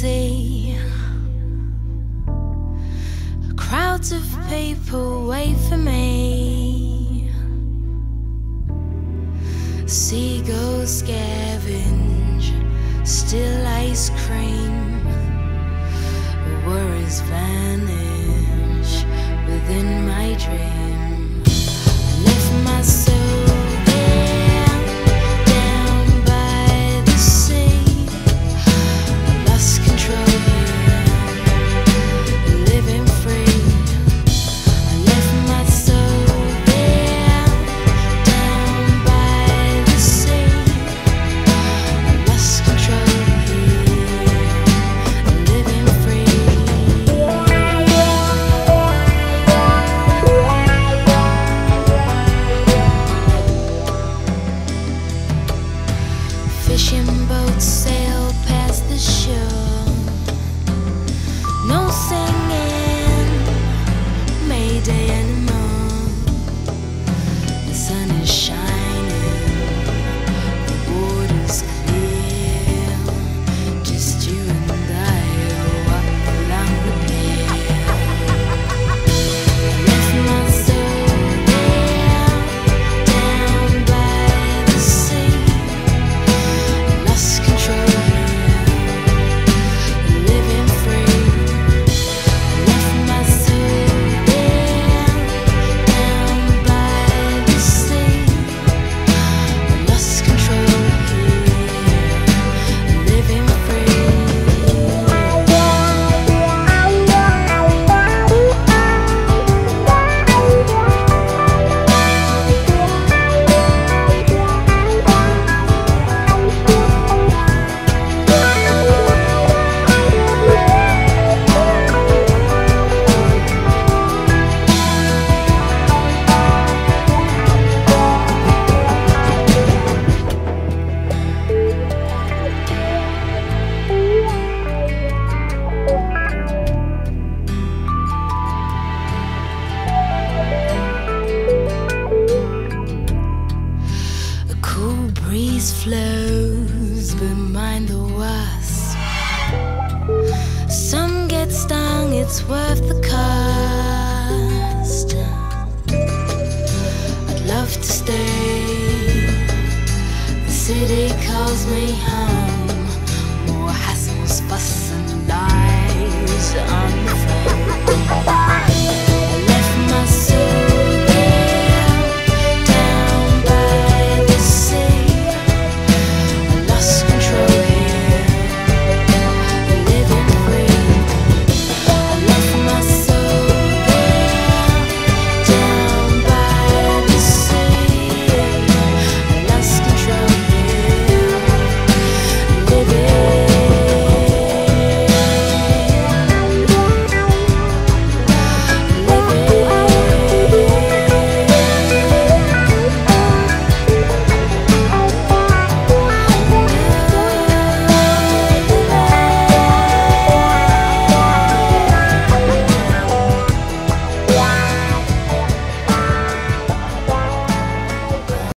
sea. Crowds of people wait for me. Seagulls scavenge still ice cream. Worries vanish within my dream. I left my soul there, down by the sea. I lost control here, living free. I left my soul there, down by the sea. I lost control here, living free. Fishing boats sail past the shore. No singing, Mayday anymore. The sun is shining, the water's clear. Just you and I walk along the pier. I left my soul there, down by the sea. Lost control here, living free. I left my soul there, down by the sea. Lost control here, living free. A cool breeze flows behind the wasp. Some get stung, it's worth the cost. I'd love to stay. The city calls me home.